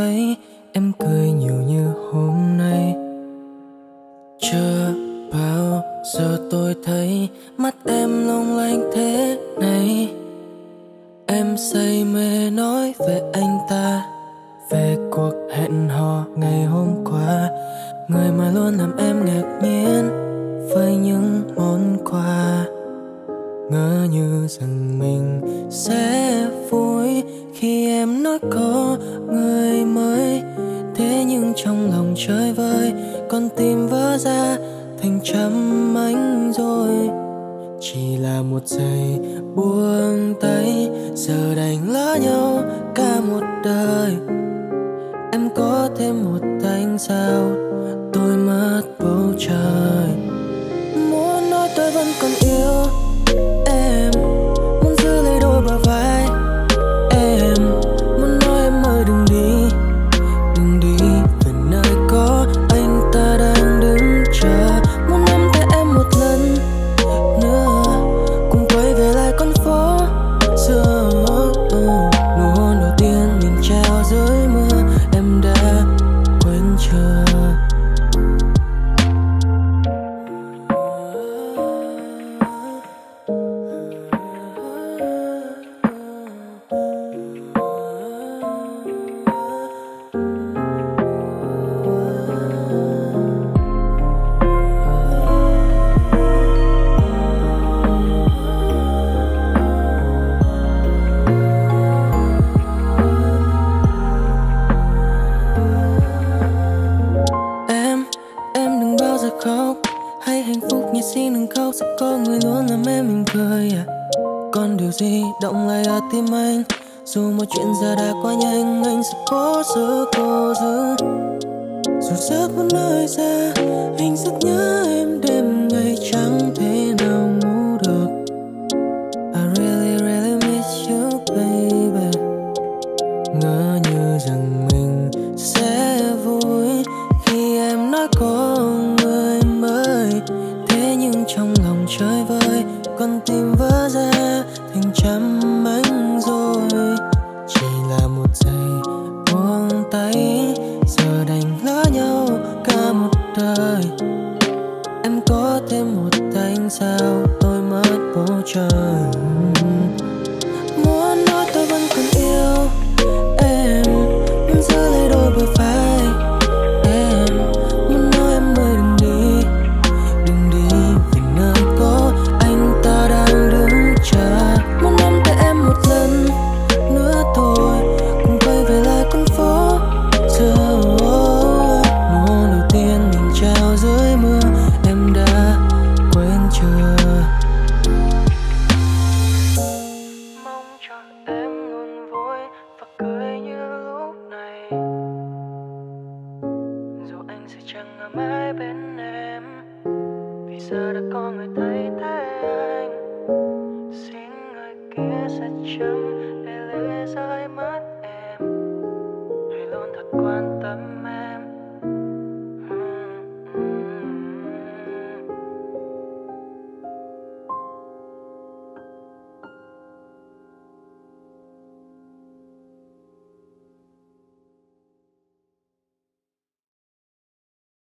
thấy em cười nhiều như hôm nay. Chưa bao giờ tôi thấy mắt em long lanh thế này. Em say mê nói về anh ta, về cuộc hẹn hò ngày hôm qua, người mà luôn làm em ngạc nhiên với những món quà. Ngỡ như rằng mình sẽ vui khi em nói có người mới. Thế nhưng trong lòng chơi vơi, con tim vỡ ra thành trăm mảnh rồi. Chỉ là một giây buông tay, giờ đành lỡ nhau cả một đời. Em có thêm một ánh sao, tôi mất bầu trời. Muốn nói tôi vẫn còn yêu em, muốn giữ lấy đôi bờ vai em. Muốn nói em ơi đừng đi, đừng đi về nơi có anh ta đang đứng chờ. Muốn nắm tay em một lần nữa, cùng quay về lại con phố xưa. Nụ hôn đầu tiên mình trao dưới mưa, em đã quên chưa? Em đừng bao giờ khóc, hãy hạnh phúc nhé, xin đừng khóc. Sẽ có người luôn làm em mỉm cười à. Còn điều gì động lại ở tim anh, dù mọi chuyện giờ đã quá nhanh, anh sẽ cố giữ cô giữ. Dù giấc vẫn nơi xa, anh rất nhớ em đêm ngày chẳng thể nào ngủ được. I really really miss you baby. Ngỡ như rằng mình sẽ vui khi em nói có người mới. Thế nhưng trong lòng chơi vơi, con tim vỡ ra thành trăm mảnh rồi. Chỉ là một giây buông tay, giờ đành lỡ nhau cả một đời. Em có thêm một ánh sao, tôi mất bầu trời. Muốn nói tôi vẫn còn yêu em, muốn giữ lấy đôi bờ vai em. Muốn nói em ơi đừng đi, đừng đi về nơi có anh ta đang đứng chờ. Muốn nắm tay em một lần nữa thôi, cùng quay về lại con phố xưa. Nụ hôn đầu tiên mình trao dưới mưa, em đã quên chưa? Mong cho em luôn vui và cười như lúc này, dù anh sẽ chẳng ở mãi bên em, vì giờ đã có người thay thế anh. Xin người kia sẽ chấm để lệ rơi mắt em, hãy luôn thật quan tâm em.